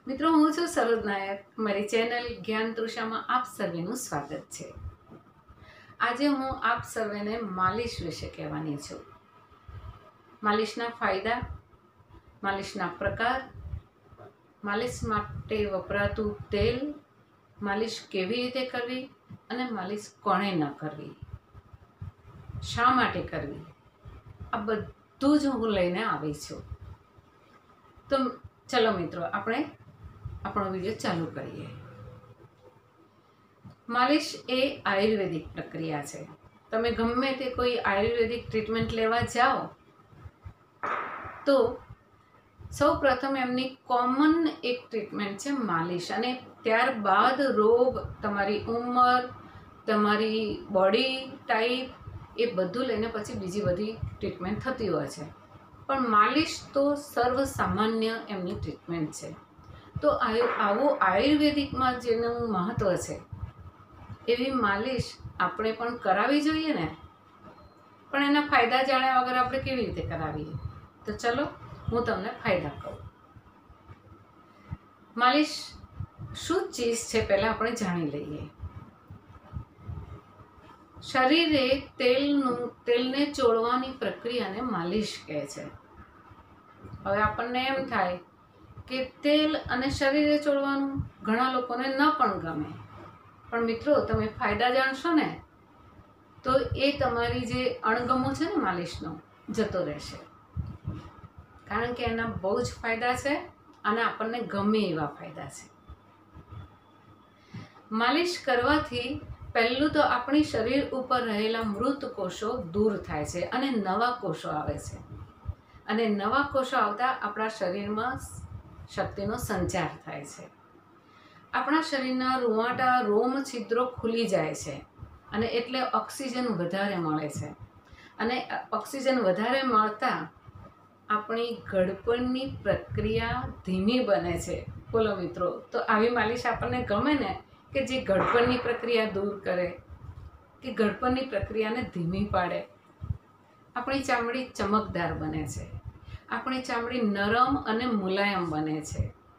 મિત્રો, હું છું સરોજ નાયક. મારી ચેનલ જ્ઞાન તૃષામાં આપ સર્વેનું સ્વાગત છે. આજે હું આપ સર્વેને માલિશ વિશે કહેવાની છું. માલિશના ફાયદા, માલિશના પ્રકાર, માલિશ માટે વપરાતું તેલ, માલિશ કેવી રીતે કરવી અને માલિશ કોણે ન કરવી, શા માટે કરવી, આ બધું જ હું લઈને આવી છું. તો ચલો મિત્રો, આપણે આપણો વિડીયો ચાલુ કરીએ. માલિશ એ આયુર્વેદિક પ્રક્રિયા છે. તમે ગમે તે કોઈ આયુર્વેદિક ટ્રીટમેન્ટ લેવા જાઓ તો સૌ પ્રથમ એમની કોમન એક ટ્રીટમેન્ટ છે માલિશ, અને ત્યારબાદ રોગ, તમારી ઉંમર, તમારી બોડી ટાઈપ એ બધું લઈને પછી બીજી બધી ટ્રીટમેન્ટ થતી હોય છે. પણ માલિશ તો સર્વસામાન્ય એમની ટ્રીટમેન્ટ છે. તો આવું આયુર્વેદિકમાં જેનું મહત્ત્વ છે એવી માલિશ આપણે પણ કરાવવી જોઈએ ને. પણ એના ફાયદા જાણ્યા વગર આપણે કેવી રીતે કરાવીએ? તો ચલો હું તમને ફાયદા કહું. માલિશ શું ચીજ છે પહેલાં આપણે જાણી લઈએ. શરીરે તેલને ચોળવાની પ્રક્રિયાને માલિશ કહે છે. હવે આપણને એમ થાય કે તેલ અને શરીરે ચોળવાનું ઘણા લોકોને ન પણ ગમે, પણ મિત્રો તમે ફાયદા જાણશો ને તો એ તમારી જે અણગમો છે ને માલિશનો જતો રહેશે. કારણ કે એના બહુ જ ફાયદા છે અને આપણને ગમે એવા ફાયદા છે. માલિશ કરવાથી પહેલું તો આપણી શરીર ઉપર રહેલા મૃત કોષો દૂર થાય છે અને નવા કોષો આવે છે. અને નવા કોષો આવતા આપણા શરીરમાં શક્તિનો સંચાર થાય છે. આપણા શરીરના રૂંવાટા રોમ છિદ્રો ખુલી જાય છે અને એટલે ઓક્સિજન વધારે મળે છે. અને ઓક્સિજન વધારે મળતા આપણી ગળપણની પ્રક્રિયા ધીમી બને છે. બોલો મિત્રો, તો આવી માલિશ આપણને ગમે ને, કે જે ગળપણની પ્રક્રિયા દૂર કરે, કે ગળપણની પ્રક્રિયાને ધીમી પાડે. આપણી ચામડી ચમકદાર બને છે, આપણી ચામડી નરમ અને મુલાયમ બને છે.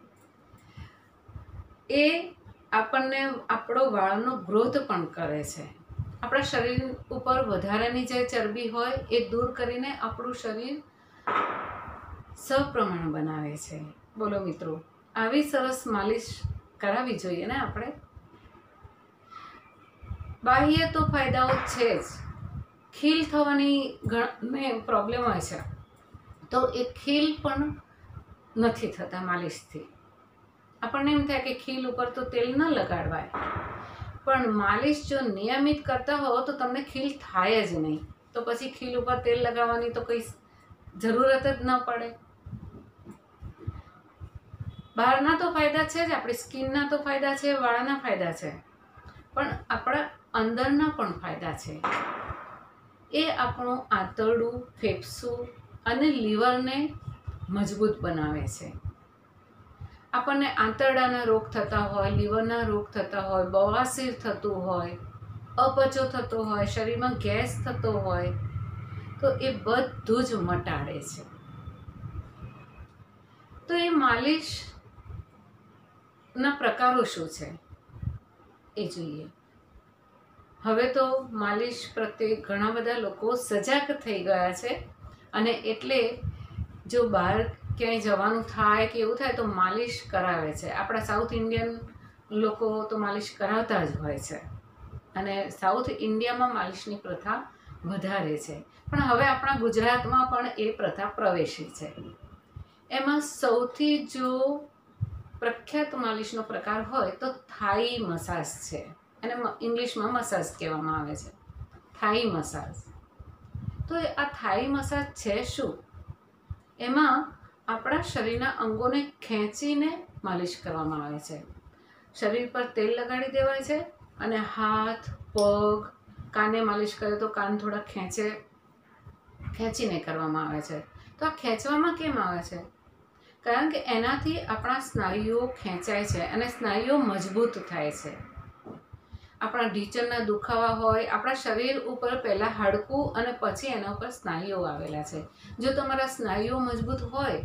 એ આપણને આપણો વાળનો ગ્રોથ પણ કરે છે. આપણા શરીર ઉપર વધારાની જે ચરબી હોય એ દૂર કરીને આપણું શરીર સપ્રમાણ બનાવે છે. બોલો મિત્રો, આવી સરસ માલિશ કરાવવી જોઈએ ને આપણે. બાહ્ય તો ફાયદાઓ છે જ. ખીલ થવાની ઘણી પ્રોબ્લેમ હોય છે, તો એ ખીલ પણ નથી થતા માલિશથી. આપણને એમ થાય કે ખીલ ઉપર તો તેલ ન લગાડવાય, પણ માલિશ જો નિયમિત કરતા હો તો તમને ખીલ થાય જ નહીં. તો પછી ખીલ ઉપર તેલ લગાવવાની તો કંઈ જરૂરત જ ન પડે. બહારના તો ફાયદા છે જ, આપણી સ્કિનના તો ફાયદા છે, વાળના ફાયદા છે, પણ આપણા અંદરના પણ ફાયદા છે. એ આપણું આંતરડું, ફેફસું અને લીવરને મજબૂત બનાવે છે. આપણને આંતરડાના રોગ થતા હોય, લીવરના રોગ થતા હોય, બવાસીર થતું હોય, અપચો થતો હોય, શરીરમાં ગેસ થતો હોય, તો એ બધું જ મટાડે છે. તો એ માલિશના પ્રકારો શું છે એ જોઈએ. હવે તો માલિશ પ્રત્યે ઘણા બધા લોકો સજાગ થઈ ગયા છે, અને એટલે જો બહાર ક્યાંય જવાનું થાય કે એવું થાય તો માલિશ કરાવે છે. આપણા સાઉથ ઇન્ડિયન લોકો તો માલિશ કરાવતા જ હોય છે, અને સાઉથ ઇન્ડિયામાં માલિશની પ્રથા વધારે છે. પણ હવે આપણા ગુજરાતમાં પણ એ પ્રથા પ્રવેશી છે. એમાં સૌથી જો પ્રખ્યાત માલિશનો પ્રકાર હોય તો થાઈ મસાજ છે. એને ઇંગ્લિશમાં મસાજ કહેવામાં આવે છે, થાઈ મસાજ. તો આ થાઈ મસાજ છે શું? એમાં આપણા શરીરના અંગોને ખેંચીને માલિશ કરવામાં આવે છે. શરીર પર તેલ લગાડી દેવાય છે અને હાથ, પગ, કાને માલિશ કરે તો કાન થોડા ખેંચીને કરવામાં આવે છે. તો આ ખેંચવામાં કેમ આવે છે? કારણ કે એનાથી આપણા સ્નાયુઓ ખેંચાય છે અને સ્નાયુઓ મજબૂત થાય છે. આપણા ઢીંચણના દુખાવા હોય, આપણા શરીર ઉપર પહેલાં હાડકું અને પછી એના ઉપર સ્નાયુઓ આવેલા છે. જો તમારા સ્નાયુઓ મજબૂત હોય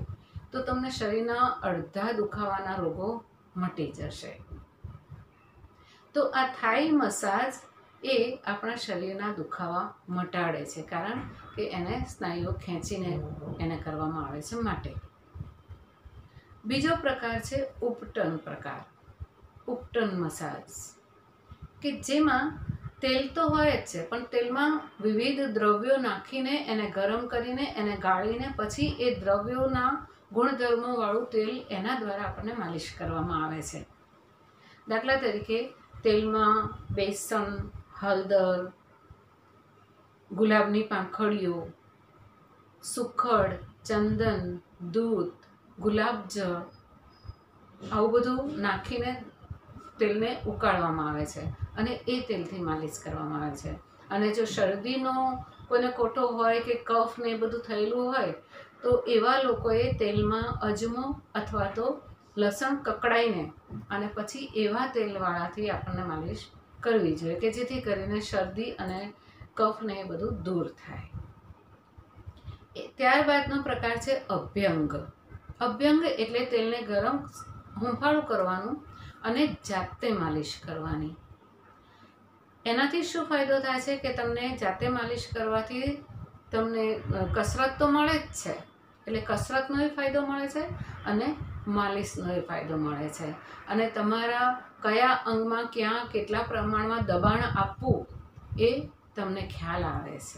તો તમને શરીરના અડધા દુખાવાના રોગો મટી જશે. તો આ થાઈ મસાજ એ આપણા શરીરના દુખાવા મટાડે છે, કારણ કે એને સ્નાયુઓ ખેંચીને એને કરવામાં આવે છે માટે. બીજો પ્રકાર છે ઉપટન પ્રકાર, ઉપટન મસાજ, કે જેમાં તેલ તો હોય જ છે, પણ તેલમાં વિવિધ દ્રવ્યો નાખીને એને ગરમ કરીને એને ગાળીને પછી એ દ્રવ્યોના ગુણધર્મોવાળું તેલ એના દ્વારા આપણને માલિશ કરવામાં આવે છે. દાખલા તરીકે તેલમાં બેસન, હળદર, ગુલાબની પાંખડીઓ, સુખડ, ચંદન, દૂધ, ગુલાબજળ આવું બધું નાખીને તેલને ઉકાળવામાં આવે છે અને એ તેલથી માલિશ કરવામાં આવે છે. અને જો શરદીનો કોઈને કોઠો હોય કે કફ ને એ બધું થયેલું હોય તો એવા લોકોએ તેલમાં અજમો અથવા તો લસણ કકડાઈને અને પછી એવા તેલવાળાથી આપણને માલિશ કરવી જોઈએ, કે જેથી કરીને શરદી અને કફ ને એ બધું દૂર થાય. ત્યારબાદનો પ્રકાર છે અભ્યંગ. અભ્યંગ એટલે તેલને ગરમ હુંફાળું કરવાનું અને જાતે માલિશ કરવાની. એનાથી શું ફાયદો થાય છે કે તમને જાતે માલિશ કરવાથી તમને કસરત તો મળે જ છે, એટલે કસરતનોય ફાયદો મળે છે અને માલિશનોય ફાયદો મળે છે. અને તમારા કયા અંગમાં ક્યાં કેટલા પ્રમાણમાં દબાણ આપવું એ તમને ખ્યાલ આવે છે.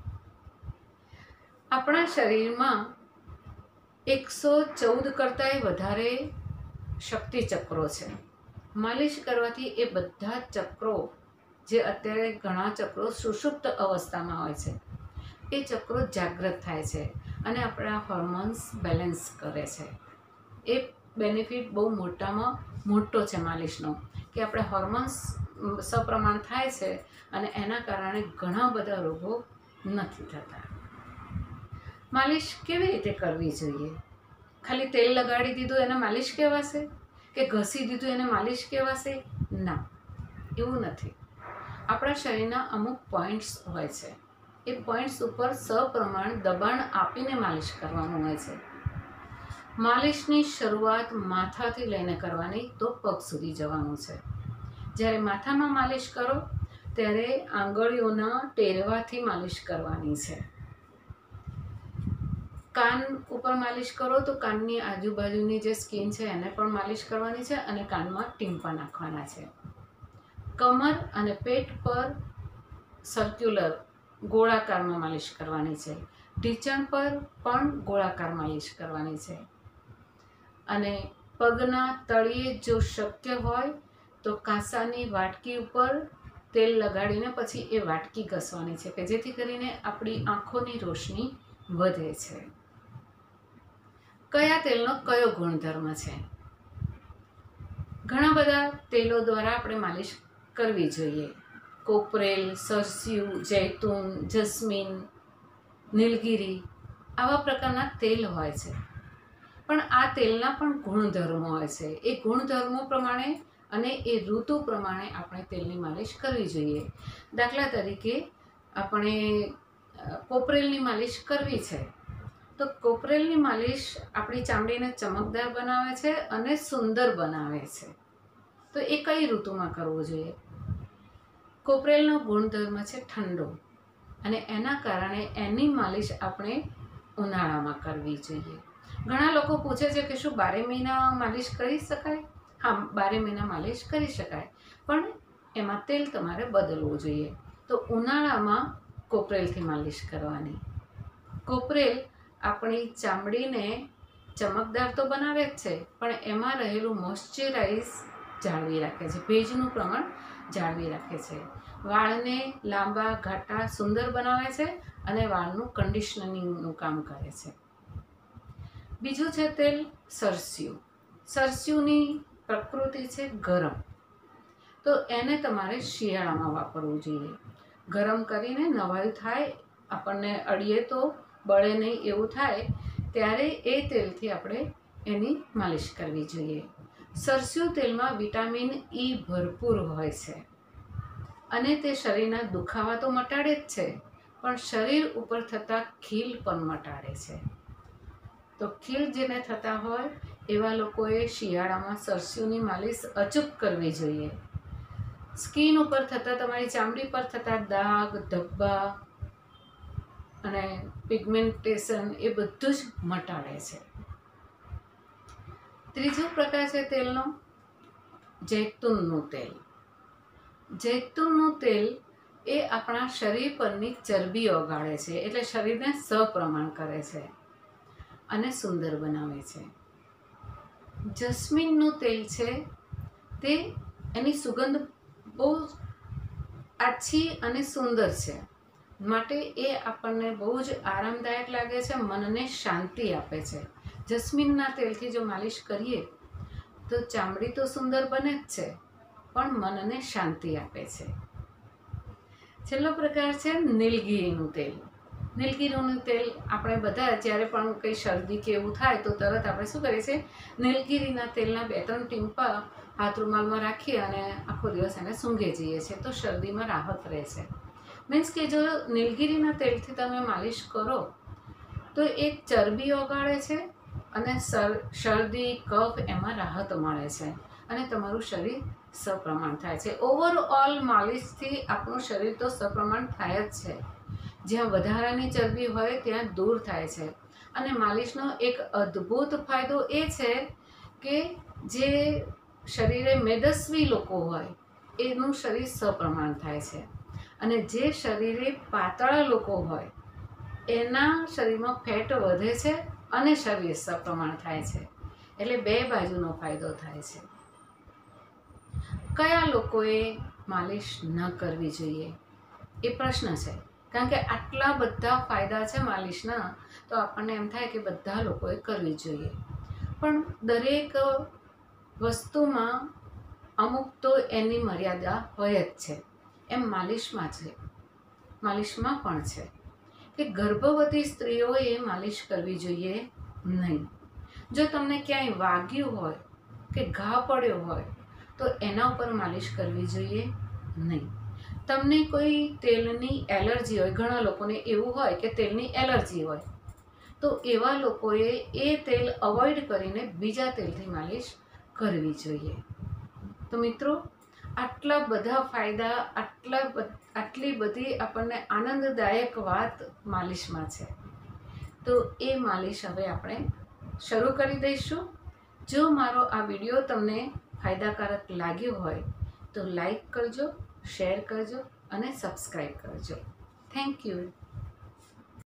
આપણા શરીરમાં 114 કરતાંય વધારે શક્તિ ચક્રો છે. માલિશ કરવાથી એ બધા જ ચક્રો, જે અત્યારે ઘણા ચક્રો સુષુપ્ત અવસ્થામાં હોય છે, એ ચક્રો જાગૃત થાય છે અને આપણા હોર્મોન્સ બેલેન્સ કરે છે. એ બેનિફિટ બહુ મોટામાં મોટો છે માલિશનો, કે આપણે હોર્મોન્સ સપ્રમાણ થાય છે અને એના કારણે ઘણા બધા રોગો નથી થતા. માલિશ કેવી રીતે કરવી જોઈએ? ખાલી તેલ લગાડી દીધું એને માલિશ કહેવાશે, કે ઘસી દીધું એને માલિશ કહેવાશે? ના, એવું નથી. આપણા શરીરના અમુક પોઈન્ટ્સ હોય છે, એ પોઈન્ટ્સ ઉપર સપ્રમાણ દબાણ આપીને માલિશ કરવાનું હોય છે. માલિશની શરૂઆત માથાથી લઈને કરવાની તો પગ સુધી જવાનું છે. જ્યારે માથામાં માલિશ કરો ત્યારે આંગળીઓના ટેરવાથી માલિશ કરવાની છે. કાન ઉપર માલિશ કરો તો કાનની આજુબાજુની જે સ્કિન છે એને પણ માલિશ કરવાની છે અને કાનમાં ટીમ્પા નાખવાના છે. કમર અને પેટ પર સર્ક્યુલર ગોળાકારમાં માલિશ કરવાની છે. ઢીંચણ પર પણ ગોળાકાર માલિશ કરવાની છે. અને પગના તળિયે જો શક્ય હોય તો કાંસાની વાટકી ઉપર તેલ લગાડીને પછી એ વાટકી ઘસવાની છે, કે જેથી કરીને આપણી આંખોની રોશની વધે છે. કયા તેલનો કયો ગુણધર્મ છે? ઘણા બધા તેલો દ્વારા આપણે માલિશ કરવી જોઈએ. કોપરેલ, સરસ્યું, જૈતુન, જસ્મીન, નીલગિરી આવા પ્રકારના તેલ હોય છે. પણ આ તેલના પણ ગુણધર્મો હોય છે. એ ગુણધર્મો પ્રમાણે અને એ ઋતુ પ્રમાણે આપણે તેલની માલિશ કરવી જોઈએ. દાખલા તરીકે આપણે કોપરેલની માલિશ કરવી છે તો કોપરેલની માલિશ આપણી ચામડીને ચમકદાર બનાવે છે અને સુંદર બનાવે છે. તો એ કઈ ઋતુમાં કરવું જોઈએ? કોપરેલનો ગુણધર્મ છે ઠંડો, અને એના કારણે એની માલિશ આપણે ઉનાળામાં કરવી જોઈએ. ઘણા લોકો પૂછે છે કે શું 12 મહિના માલિશ કરી શકાય? હા, 12 મહિના માલિશ કરી શકાય, પણ એમાં તેલ તમારે બદલવું જોઈએ. તો ઉનાળામાં કોપરેલથી માલિશ કરવાની. કોપરેલ આપણી ચામડીને ચમકદાર તો બનાવે જ છે, પણ એમાં રહેલું મોઇશ્ચરાઇઝ જાળવી રાખે છે, ભેજનું પ્રમાણ જાળવી રાખે છે. વાળને લાંબા, ઘાટા, સુંદર બનાવે છે અને વાળનું કન્ડિશનિંગનું કામ કરે છે. બીજું છે તેલ સરસ્યું. સરસ્યુંની પ્રકૃતિ છે ગરમ, તો એને તમારે શિયાળામાં વાપરવું જોઈએ. ગરમ કરીને નવાયું થાય, આપણને અડીએ તો બળે નહીં એવું થાય, ત્યારે એ તેલથી આપણે એની માલિશ કરવી જોઈએ. સરસ્યું તેલમાં વિટામિન E ભરપૂર હોય છે અને તે શરીરના દુખાવા તો મટાડે જ છે, પણ શરીર ઉપર થતા ખીલ પણ મટાડે છે. તો ખીલ જેને થતા હોય એવા લોકોએ શિયાળામાં સરસ્યુંની માલિશ અચૂક કરવી જોઈએ. સ્કિન ઉપર થતા, તમારી ચામડી પર થતા દાગ, ધબ્બા અને પિગમેન્ટેશન એ બધું જ મટાડે છે. ત્રીજો પ્રકાર છે તેલનો, જૈતુનનું તેલ. જૈતુનનું તેલ એ આપણા શરીર પરની ચરબી ઓગાળે છે, એટલે શરીરને સપ્રમાણ કરે છે અને સુંદર બનાવે છે. જસ્મીનનું તેલ છે તે એની સુગંધ બહુ આછી અને સુંદર છે, માટે એ આપણને બહુ જ આરામદાયક લાગે છે, મનને શાંતિ આપે છે. જસ્મીનના તેલથી જો માલિશ કરીએ તો ચામડી તો સુંદર બને જ છે, પણ મનને શાંતિ આપે છે. છેલ્લો પ્રકાર છે નીલગિરીનું તેલ. નીલગિરીનું તેલ આપણે બધા જ્યારે પણ કંઈ શરદી કે એવું થાય તો તરત આપણે શું કરીએ છીએ, નીલગિરીના તેલના 2-3 ટીમ્પા હાથ રૂમાલમાં રાખી અને આખો દિવસ એને સૂંઘી જઈએ છીએ તો શરદીમાં રાહત રહે છે. મીન્સ કે જો નીલગિરીના તેલથી તમે માલિશ કરો તો એક ચરબી ઓગાળે છે અને શરદી, કફ એમાં રાહત મળે છે અને તમારું શરીર સપ્રમાણ થાય છે. ઓવરઓલ માલિશથી આપણું શરીર તો સપ્રમાણ થાય જ છે. જ્યાં વધારાની ચરબી હોય ત્યાં દૂર થાય છે. અને માલિશનો એક અદ્ભુત ફાયદો એ છે કે જે શરીરે મેદસ્વી લોકો હોય એનું શરીર સપ્રમાણ થાય છે અને જે શરીરે પાતળા લોકો હોય એના શરીરમાં ફેટ વધે છે અને શરીર સપ્રમાણ થાય છે. એટલે 2 બાજુનો ફાયદો થાય છે. કયા લોકોએ માલિશ ન કરવી જોઈએ એ પ્રશ્ન છે, કારણ કે આટલા બધા ફાયદા છે માલિશના, તો આપણને એમ થાય કે બધા લોકોએ કરવી જોઈએ. પણ દરેક વસ્તુમાં અમુક તો એની મર્યાદા હોય જ છે. એમ માલિશમાં પણ છે કે ગર્ભવતી સ્ત્રીઓએ માલિશ કરવી જોઈએ નહીં. જો તમને ક્યાંય વાગ્યું હોય કે ઘા પડ્યો હોય તો એના ઉપર માલિશ કરવી જોઈએ નહીં. તમને કોઈ તેલની એલર્જી હોય, ઘણા લોકોને એવું હોય કે તેલની એલર્જી હોય, તો એવા લોકોએ એ તેલ અવોઇડ કરીને બીજા તેલથી માલિશ કરવી જોઈએ. તો મિત્રો, આટલા બધા ફાયદા, આટલી બધી આપણને આનંદદાયક વાત માલિશમાં છે, તો એ માલિશ હવે આપણે શરૂ કરી દઈશું. જો મારો આ વિડીયો તમને ફાયદાકારક લાગ્યો હોય તો લાઈક કરજો, શેર કરજો અને સબસ્ક્રાઈબ કરજો. Thank you.